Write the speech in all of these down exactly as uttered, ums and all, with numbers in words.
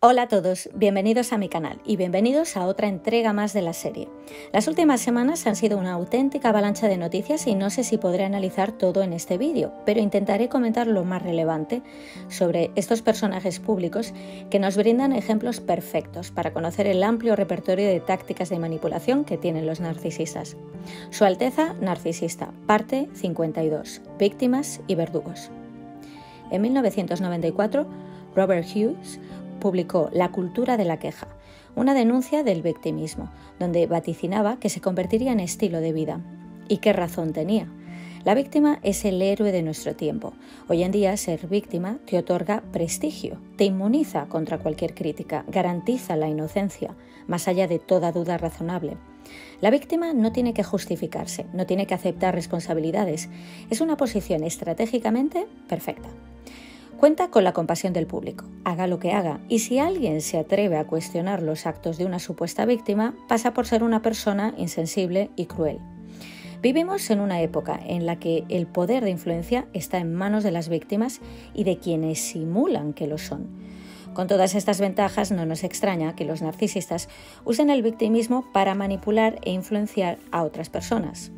Hola a todos, bienvenidos a mi canal y bienvenidos a otra entrega más de la serie. Las últimas semanas han sido una auténtica avalancha de noticias y no sé si podré analizar todo en este vídeo, pero intentaré comentar lo más relevante sobre estos personajes públicos que nos brindan ejemplos perfectos para conocer el amplio repertorio de tácticas de manipulación que tienen los narcisistas. Su Alteza Narcisista, parte cincuenta y dos, Víctimas y verdugos. En mil novecientos noventa y cuatro, Robert Hughes publicó La cultura de la queja, una denuncia del victimismo, donde vaticinaba que se convertiría en estilo de vida. ¿Y qué razón tenía? La víctima es el héroe de nuestro tiempo. Hoy en día ser víctima te otorga prestigio, te inmuniza contra cualquier crítica, garantiza la inocencia, más allá de toda duda razonable. La víctima no tiene que justificarse, no tiene que aceptar responsabilidades. Es una posición estratégicamente perfecta. Cuenta con la compasión del público, haga lo que haga, y si alguien se atreve a cuestionar los actos de una supuesta víctima, pasa por ser una persona insensible y cruel. Vivimos en una época en la que el poder de influencia está en manos de las víctimas y de quienes simulan que lo son. Con todas estas ventajas, no nos extraña que los narcisistas usen el victimismo para manipular e influenciar a otras personas.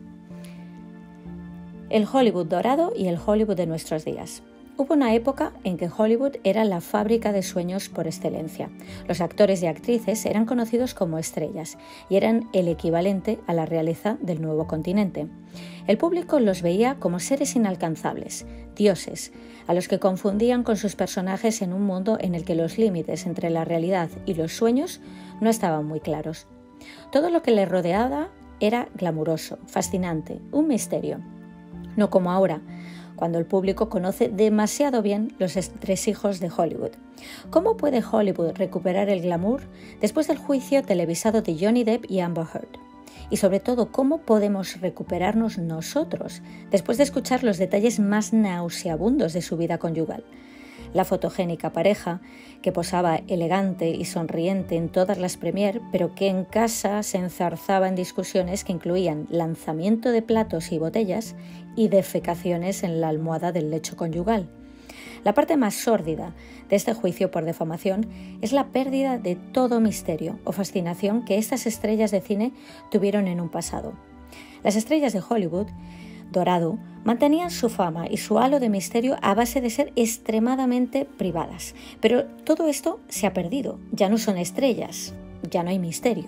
El Hollywood dorado y el Hollywood de nuestros días. Hubo una época en que Hollywood era la fábrica de sueños por excelencia. Los actores y actrices eran conocidos como estrellas y eran el equivalente a la realeza del nuevo continente. El público los veía como seres inalcanzables, dioses, a los que confundían con sus personajes en un mundo en el que los límites entre la realidad y los sueños no estaban muy claros. Todo lo que les rodeaba era glamuroso, fascinante, un misterio. No como ahora, cuando el público conoce demasiado bien los entresijos de Hollywood. ¿Cómo puede Hollywood recuperar el glamour después del juicio televisado de Johnny Depp y Amber Heard? Y sobre todo, ¿cómo podemos recuperarnos nosotros después de escuchar los detalles más nauseabundos de su vida conyugal? La fotogénica pareja, que posaba elegante y sonriente en todas las premier, pero que en casa se enzarzaba en discusiones que incluían lanzamiento de platos y botellas y defecaciones en la almohada del lecho conyugal. La parte más sórdida de este juicio por defamación es la pérdida de todo misterio o fascinación que estas estrellas de cine tuvieron en un pasado. Las estrellas de Hollywood dorado mantenían su fama y su halo de misterio a base de ser extremadamente privadas. Pero todo esto se ha perdido, ya no son estrellas, ya no hay misterio.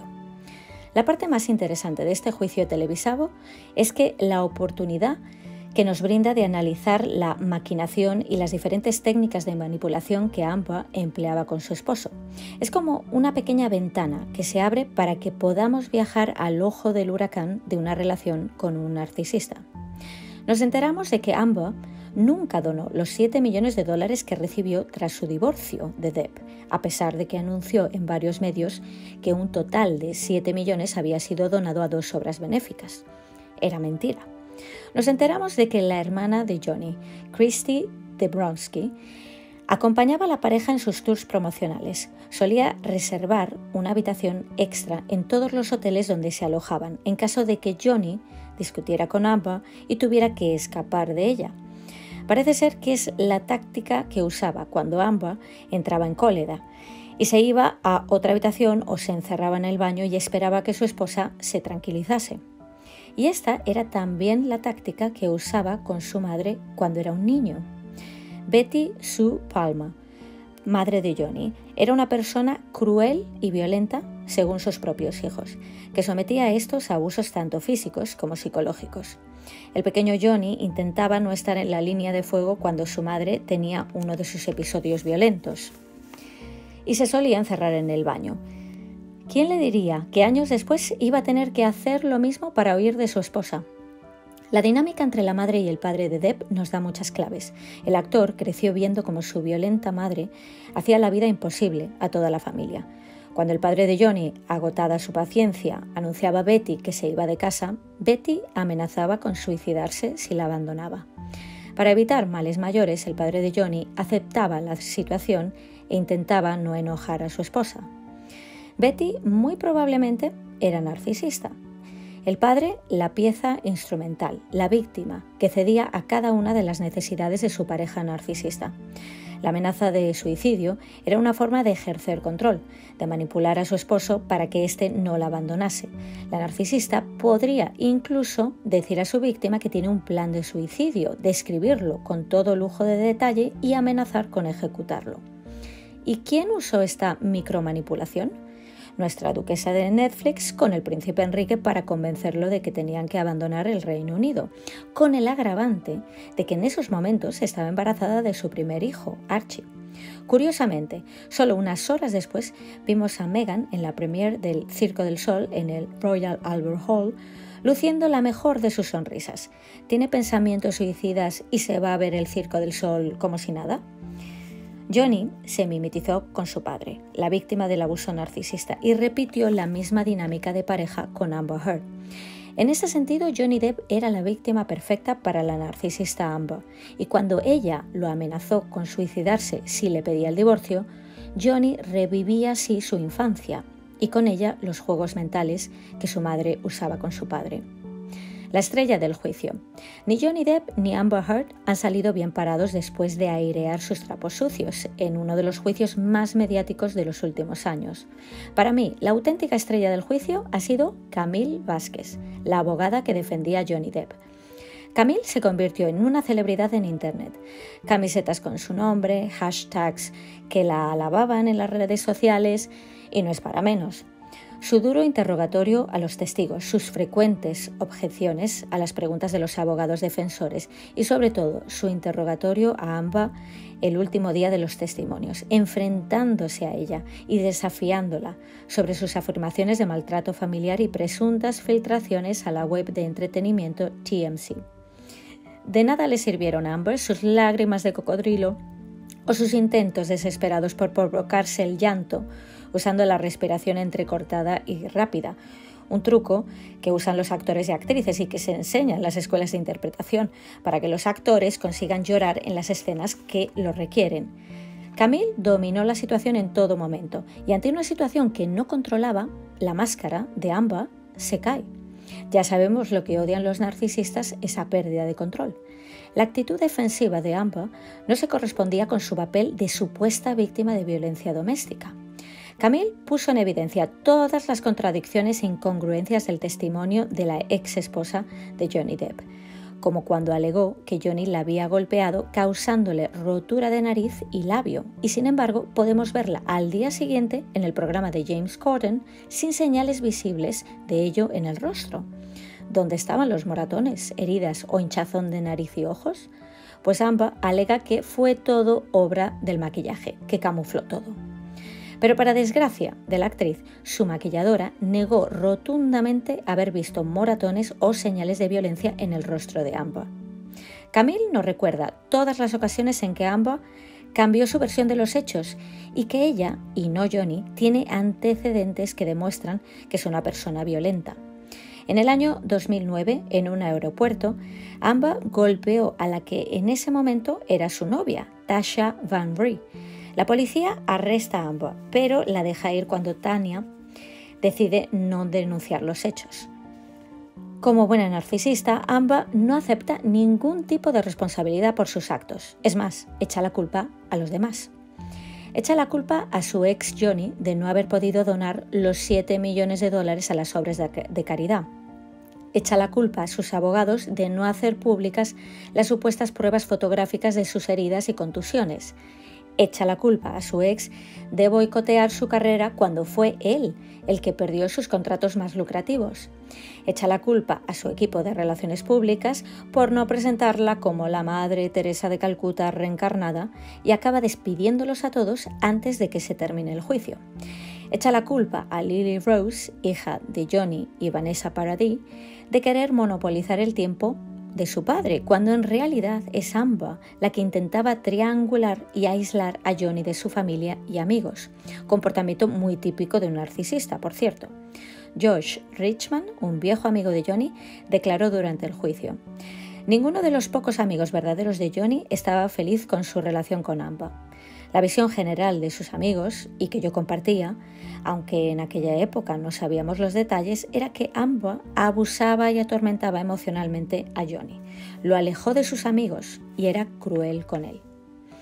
La parte más interesante de este juicio televisado es que la oportunidad que nos brinda de analizar la maquinación y las diferentes técnicas de manipulación que Amber empleaba con su esposo. Es como una pequeña ventana que se abre para que podamos viajar al ojo del huracán de una relación con un narcisista. Nos enteramos de que Amber nunca donó los siete millones de dólares que recibió tras su divorcio de Depp, a pesar de que anunció en varios medios que un total de siete millones había sido donado a dos obras benéficas. Era mentira. Nos enteramos de que la hermana de Johnny, Christy Dabrowski, acompañaba a la pareja en sus tours promocionales. Solía reservar una habitación extra en todos los hoteles donde se alojaban, en caso de que Johnny discutiera con Amber y tuviera que escapar de ella. Parece ser que es la táctica que usaba cuando Amber entraba en cólera y se iba a otra habitación o se encerraba en el baño y esperaba que su esposa se tranquilizase. Y esta era también la táctica que usaba con su madre cuando era un niño. Betty Sue Palmer, madre de Johnny, era una persona cruel y violenta según sus propios hijos, que sometía a estos a abusos tanto físicos como psicológicos. El pequeño Johnny intentaba no estar en la línea de fuego cuando su madre tenía uno de sus episodios violentos y se solía encerrar en el baño. ¿Quién le diría que años después iba a tener que hacer lo mismo para huir de su esposa? La dinámica entre la madre y el padre de Depp nos da muchas claves. El actor creció viendo cómo su violenta madre hacía la vida imposible a toda la familia. Cuando el padre de Johnny, agotada su paciencia, anunciaba a Betty que se iba de casa, Betty amenazaba con suicidarse si la abandonaba. Para evitar males mayores, el padre de Johnny aceptaba la situación e intentaba no enojar a su esposa. Betty muy probablemente era narcisista. El padre, la pieza instrumental, la víctima, que cedía a cada una de las necesidades de su pareja narcisista. La amenaza de suicidio era una forma de ejercer control, de manipular a su esposo para que éste no la abandonase. La narcisista podría incluso decir a su víctima que tiene un plan de suicidio, describirlo con todo lujo de detalle y amenazar con ejecutarlo. ¿Y quién usó esta micromanipulación? Nuestra duquesa de Netflix con el príncipe Enrique para convencerlo de que tenían que abandonar el Reino Unido, con el agravante de que en esos momentos estaba embarazada de su primer hijo, Archie. Curiosamente, solo unas horas después vimos a Meghan en la premiere del Circo del Sol en el Royal Albert Hall, luciendo la mejor de sus sonrisas. ¿Tiene pensamientos suicidas y se va a ver el Circo del Sol como si nada? Johnny se mimetizó con su padre, la víctima del abuso narcisista, y repitió la misma dinámica de pareja con Amber Heard. En ese sentido, Johnny Depp era la víctima perfecta para la narcisista Amber, y cuando ella lo amenazó con suicidarse si le pedía el divorcio, Johnny revivía así su infancia y con ella los juegos mentales que su madre usaba con su padre. La estrella del juicio. Ni Johnny Depp ni Amber Heard han salido bien parados después de airear sus trapos sucios en uno de los juicios más mediáticos de los últimos años. Para mí, la auténtica estrella del juicio ha sido Camille Vázquez, la abogada que defendía a Johnny Depp. Camille se convirtió en una celebridad en Internet. Camisetas con su nombre, hashtags que la alababan en las redes sociales, y no es para menos. Su duro interrogatorio a los testigos, sus frecuentes objeciones a las preguntas de los abogados defensores y, sobre todo, su interrogatorio a Amber el último día de los testimonios, enfrentándose a ella y desafiándola sobre sus afirmaciones de maltrato familiar y presuntas filtraciones a la web de entretenimiento T M Z. De nada le sirvieron a Amber sus lágrimas de cocodrilo o sus intentos desesperados por provocarse el llanto usando la respiración entrecortada y rápida, un truco que usan los actores y actrices y que se enseña en las escuelas de interpretación para que los actores consigan llorar en las escenas que lo requieren. Camille dominó la situación en todo momento y ante una situación que no controlaba, la máscara de Amber se cae. Ya sabemos lo que odian los narcisistas, esa pérdida de control. La actitud defensiva de Amber no se correspondía con su papel de supuesta víctima de violencia doméstica. Camille puso en evidencia todas las contradicciones e incongruencias del testimonio de la ex esposa de Johnny Depp, como cuando alegó que Johnny la había golpeado causándole rotura de nariz y labio, y sin embargo podemos verla al día siguiente en el programa de James Corden sin señales visibles de ello en el rostro. ¿Dónde estaban los moratones, heridas o hinchazón de nariz y ojos? Pues Amber alega que fue todo obra del maquillaje, que camufló todo. Pero para desgracia de la actriz, su maquilladora negó rotundamente haber visto moratones o señales de violencia en el rostro de Amber. Camille nos recuerda todas las ocasiones en que Amber cambió su versión de los hechos y que ella, y no Johnny, tiene antecedentes que demuestran que es una persona violenta. En el año dos mil nueve, en un aeropuerto, Amber golpeó a la que en ese momento era su novia, Tasha Van Brie. La policía arresta a Amber, pero la deja ir cuando Tania decide no denunciar los hechos. Como buena narcisista, Amber no acepta ningún tipo de responsabilidad por sus actos. Es más, echa la culpa a los demás. Echa la culpa a su ex Johnny de no haber podido donar los siete millones de dólares a las obras de caridad. Echa la culpa a sus abogados de no hacer públicas las supuestas pruebas fotográficas de sus heridas y contusiones. Echa la culpa a su ex de boicotear su carrera cuando fue él el que perdió sus contratos más lucrativos. Echa la culpa a su equipo de relaciones públicas por no presentarla como la Madre Teresa de Calcuta reencarnada y acaba despidiéndolos a todos antes de que se termine el juicio. Echa la culpa a Lily Rose, hija de Johnny y Vanessa Paradis, de querer monopolizar el tiempo de su padre, cuando en realidad es Amber la que intentaba triangular y aislar a Johnny de su familia y amigos, comportamiento muy típico de un narcisista, por cierto. Josh Richman, un viejo amigo de Johnny, declaró durante el juicio: ninguno de los pocos amigos verdaderos de Johnny estaba feliz con su relación con Amber. La visión general de sus amigos, y que yo compartía, aunque en aquella época no sabíamos los detalles, era que Amber abusaba y atormentaba emocionalmente a Johnny. Lo alejó de sus amigos y era cruel con él.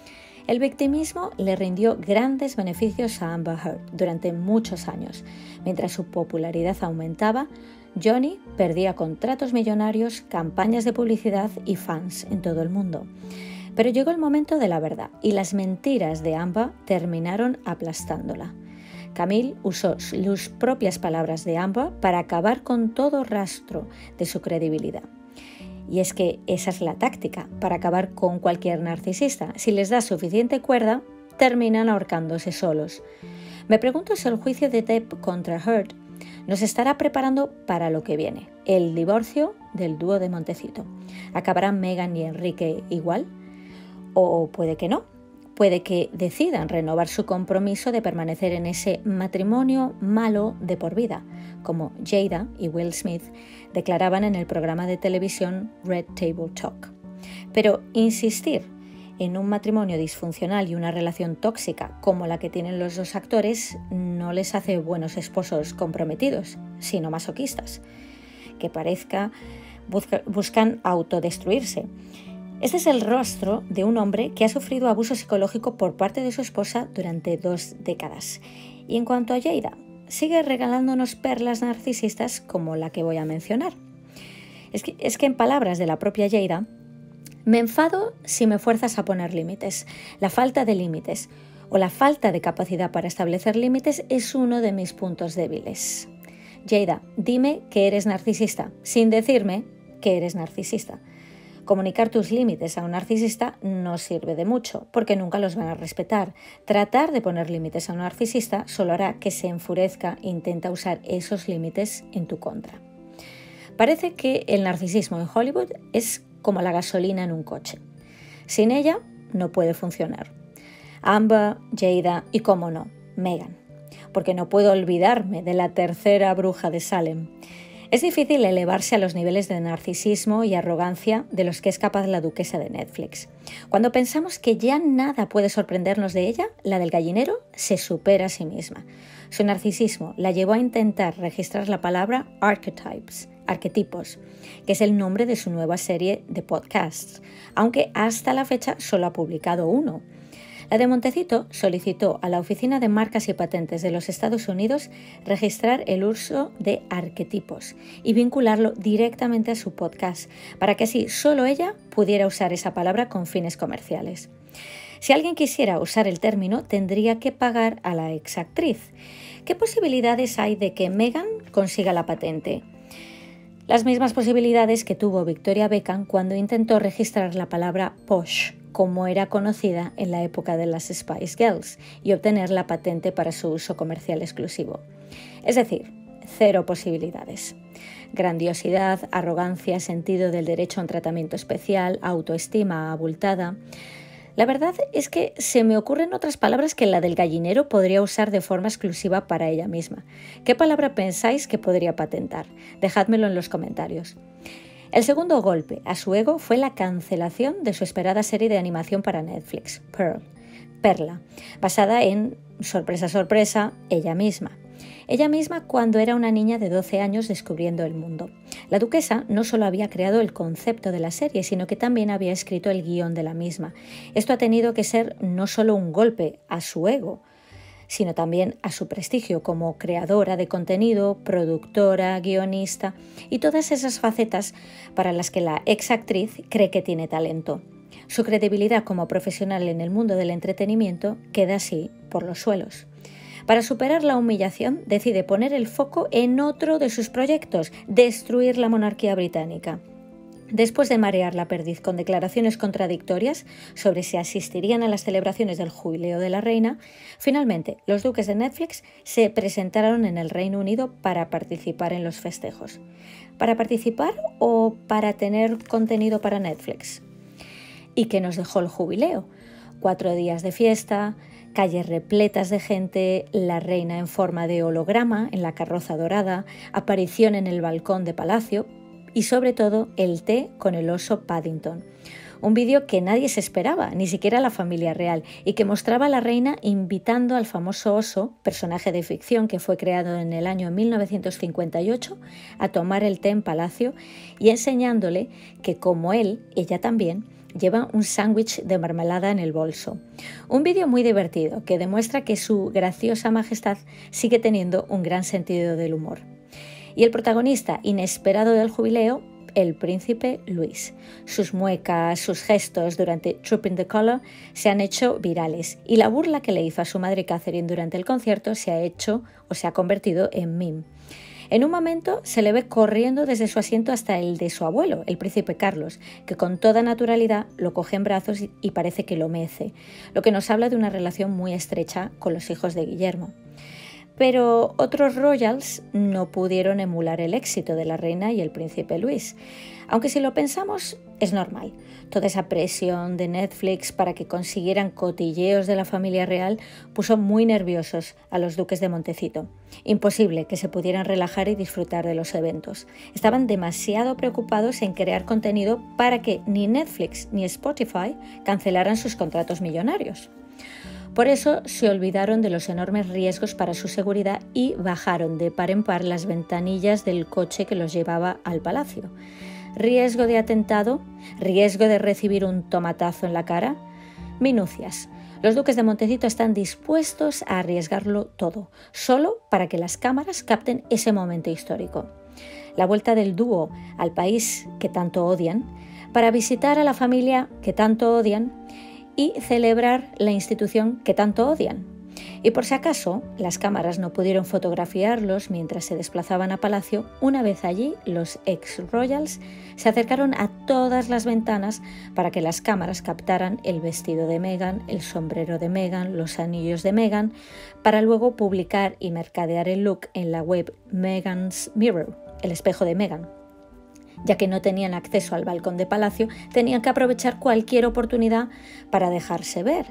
El victimismo le rindió grandes beneficios a Amber Heard durante muchos años. Mientras su popularidad aumentaba, Johnny perdía contratos millonarios, campañas de publicidad y fans en todo el mundo. Pero llegó el momento de la verdad y las mentiras de Amber terminaron aplastándola. Camille usó sus propias palabras de Amber para acabar con todo rastro de su credibilidad. Y es que esa es la táctica para acabar con cualquier narcisista. Si les das suficiente cuerda, terminan ahorcándose solos. Me pregunto si el juicio de Depp contra Heard nos estará preparando para lo que viene, el divorcio del dúo de Montecito. ¿Acabarán Meghan y Enrique igual? O puede que no. Puede que decidan renovar su compromiso de permanecer en ese matrimonio malo de por vida, como Jada y Will Smith declaraban en el programa de televisión Red Table Talk. Pero insistir en un matrimonio disfuncional y una relación tóxica como la que tienen los dos actores no les hace buenos esposos comprometidos, sino masoquistas, que parezca busca, buscan autodestruirse. Este es el rostro de un hombre que ha sufrido abuso psicológico por parte de su esposa durante dos décadas. Y en cuanto a Jada, sigue regalándonos perlas narcisistas como la que voy a mencionar. Es que, es que en palabras de la propia Jada, me enfado si me fuerzas a poner límites. La falta de límites o la falta de capacidad para establecer límites es uno de mis puntos débiles. Jada, dime que eres narcisista, sin decirme que eres narcisista. Comunicar tus límites a un narcisista no sirve de mucho, porque nunca los van a respetar. Tratar de poner límites a un narcisista solo hará que se enfurezca e intenta usar esos límites en tu contra. Parece que el narcisismo en Hollywood es como la gasolina en un coche. Sin ella no puede funcionar. Amber, Jada y, cómo no, Meghan. Porque no puedo olvidarme de la tercera bruja de Salem. Es difícil elevarse a los niveles de narcisismo y arrogancia de los que es capaz la duquesa de Netflix. Cuando pensamos que ya nada puede sorprendernos de ella, la del gallinero se supera a sí misma. Su narcisismo la llevó a intentar registrar la palabra archetypes, arquetipos, que es el nombre de su nueva serie de podcasts, aunque hasta la fecha solo ha publicado uno. La de Montecito solicitó a la Oficina de Marcas y Patentes de los Estados Unidos registrar el uso de arquetipos y vincularlo directamente a su podcast, para que así solo ella pudiera usar esa palabra con fines comerciales. Si alguien quisiera usar el término, tendría que pagar a la exactriz. ¿Qué posibilidades hay de que Meghan consiga la patente? Las mismas posibilidades que tuvo Victoria Beckham cuando intentó registrar la palabra posh, como era conocida en la época de las Spice Girls, y obtener la patente para su uso comercial exclusivo. Es decir, cero posibilidades. Grandiosidad, arrogancia, sentido del derecho a un tratamiento especial, autoestima abultada. La verdad es que se me ocurren otras palabras que la del gallinero podría usar de forma exclusiva para ella misma. ¿Qué palabra pensáis que podría patentar? Dejádmelo en los comentarios. El segundo golpe a su ego fue la cancelación de su esperada serie de animación para Netflix, Pearl, Perla, basada en, sorpresa, sorpresa, ella misma. Ella misma cuando era una niña de doce años descubriendo el mundo. La duquesa no solo había creado el concepto de la serie, sino que también había escrito el guión de la misma. Esto ha tenido que ser no solo un golpe a su ego, sino también a su prestigio como creadora de contenido, productora, guionista y todas esas facetas para las que la ex actriz cree que tiene talento. Su credibilidad como profesional en el mundo del entretenimiento queda así por los suelos. Para superar la humillación, decide poner el foco en otro de sus proyectos, destruir la monarquía británica. Después de marear la perdiz con declaraciones contradictorias sobre si asistirían a las celebraciones del jubileo de la reina, finalmente los duques de Netflix se presentaron en el Reino Unido para participar en los festejos. ¿Para participar o para tener contenido para Netflix? ¿Y qué nos dejó el jubileo? Cuatro días de fiesta, calles repletas de gente, la reina en forma de holograma en la carroza dorada, aparición en el balcón de palacio, y sobre todo el té con el oso Paddington. Un vídeo que nadie se esperaba, ni siquiera la familia real, y que mostraba a la reina invitando al famoso oso, personaje de ficción que fue creado en el año mil novecientos cincuenta y ocho, a tomar el té en palacio y enseñándole que como él, ella también, lleva un sándwich de mermelada en el bolso. Un vídeo muy divertido que demuestra que su graciosa majestad sigue teniendo un gran sentido del humor. Y el protagonista inesperado del jubileo, el príncipe Luis. Sus muecas, sus gestos durante Trooping the Colour se han hecho virales y la burla que le hizo a su madre Catherine durante el concierto se ha hecho o se ha convertido en meme. En un momento se le ve corriendo desde su asiento hasta el de su abuelo, el príncipe Carlos, que con toda naturalidad lo coge en brazos y parece que lo mece, lo que nos habla de una relación muy estrecha con los hijos de Guillermo. Pero otros royals no pudieron emular el éxito de la reina y el príncipe Luis. Aunque si lo pensamos, es normal. Toda esa presión de Netflix para que consiguieran cotilleos de la familia real puso muy nerviosos a los duques de Montecito. Imposible que se pudieran relajar y disfrutar de los eventos. Estaban demasiado preocupados en crear contenido para que ni Netflix ni Spotify cancelaran sus contratos millonarios. Por eso se olvidaron de los enormes riesgos para su seguridad y bajaron de par en par las ventanillas del coche que los llevaba al palacio. ¿Riesgo de atentado? ¿Riesgo de recibir un tomatazo en la cara? Minucias. Los duques de Montecito están dispuestos a arriesgarlo todo, solo para que las cámaras capten ese momento histórico. La vuelta del dúo al país que tanto odian, para visitar a la familia que tanto odian, y celebrar la institución que tanto odian. Y por si acaso las cámaras no pudieron fotografiarlos mientras se desplazaban a palacio, una vez allí los ex-royals se acercaron a todas las ventanas para que las cámaras captaran el vestido de Meghan, el sombrero de Meghan, los anillos de Meghan, para luego publicar y mercadear el look en la web Meghan's Mirror, el espejo de Meghan. Ya que no tenían acceso al balcón de palacio, tenían que aprovechar cualquier oportunidad para dejarse ver.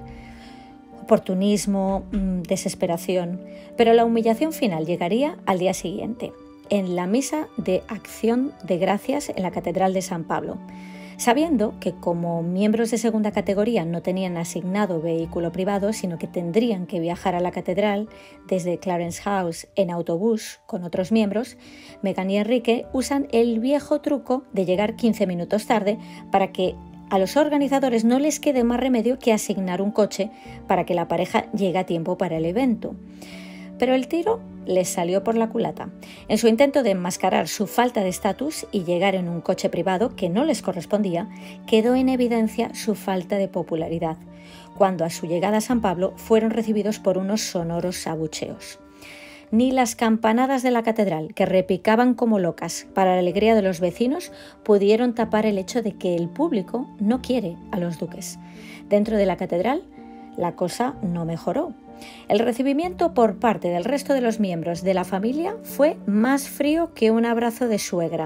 Oportunismo, mmm, desesperación, pero la humillación final llegaría al día siguiente, en la misa de acción de gracias en la Catedral de San Pablo. Sabiendo que como miembros de segunda categoría no tenían asignado vehículo privado, sino que tendrían que viajar a la catedral desde Clarence House en autobús con otros miembros, Meghan y Enrique usan el viejo truco de llegar quince minutos tarde para que a los organizadores no les quede más remedio que asignar un coche para que la pareja llegue a tiempo para el evento. Pero el tiro les salió por la culata. En su intento de enmascarar su falta de estatus y llegar en un coche privado que no les correspondía, quedó en evidencia su falta de popularidad, cuando a su llegada a San Pablo fueron recibidos por unos sonoros abucheos. Ni las campanadas de la catedral, que repicaban como locas para la alegría de los vecinos, pudieron tapar el hecho de que el público no quiere a los duques. Dentro de la catedral, la cosa no mejoró. El recibimiento por parte del resto de los miembros de la familia fue más frío que un abrazo de suegra.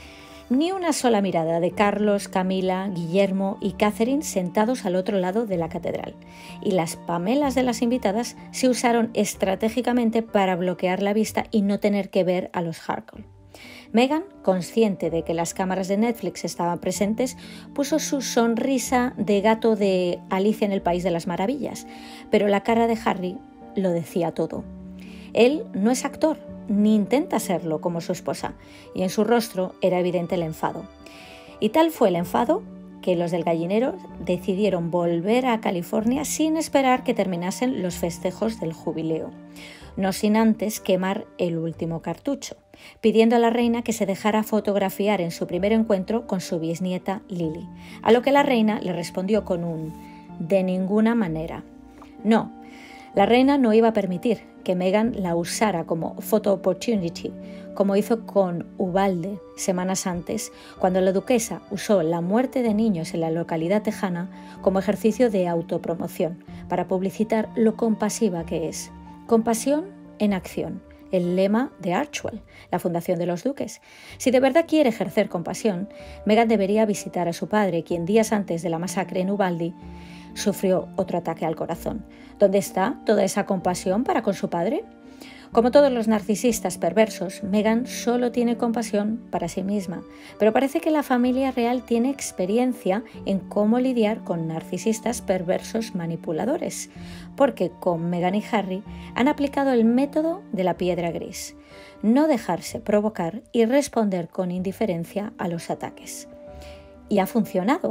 Ni una sola mirada de Carlos, Camila, Guillermo y Catherine sentados al otro lado de la catedral. Y las pamelas de las invitadas se usaron estratégicamente para bloquear la vista y no tener que ver a los Harkle. Meghan, consciente de que las cámaras de Netflix estaban presentes, puso su sonrisa de gato de Alicia en el País de las Maravillas, pero la cara de Harry lo decía todo. Él no es actor, ni intenta serlo como su esposa, y en su rostro era evidente el enfado. Y tal fue el enfado que los del gallinero decidieron volver a California sin esperar que terminasen los festejos del jubileo, no sin antes quemar el último cartucho, pidiendo a la reina que se dejara fotografiar en su primer encuentro con su bisnieta Lily, a lo que la reina le respondió con un «de ninguna manera». No, la reina no iba a permitir que Meghan la usara como photo opportunity, como hizo con Ubalde semanas antes, cuando la duquesa usó la muerte de niños en la localidad tejana como ejercicio de autopromoción, para publicitar lo compasiva que es. Compasión en acción, el lema de Archewell, la fundación de los duques. Si de verdad quiere ejercer compasión, Meghan debería visitar a su padre, quien días antes de la masacre en Uvalde sufrió otro ataque al corazón. ¿Dónde está toda esa compasión para con su padre? Como todos los narcisistas perversos, Meghan solo tiene compasión para sí misma, pero parece que la familia real tiene experiencia en cómo lidiar con narcisistas perversos manipuladores, porque con Meghan y Harry han aplicado el método de la piedra gris, no dejarse provocar y responder con indiferencia a los ataques. Y ha funcionado.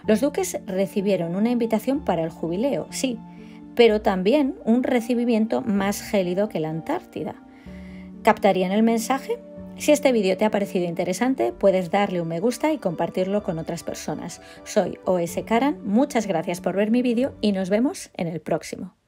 Los duques recibieron una invitación para el jubileo, sí, pero también un recibimiento más gélido que la Antártida. ¿Captarían el mensaje? Si este vídeo te ha parecido interesante, puedes darle un me gusta y compartirlo con otras personas. Soy O S Karan, muchas gracias por ver mi vídeo y nos vemos en el próximo.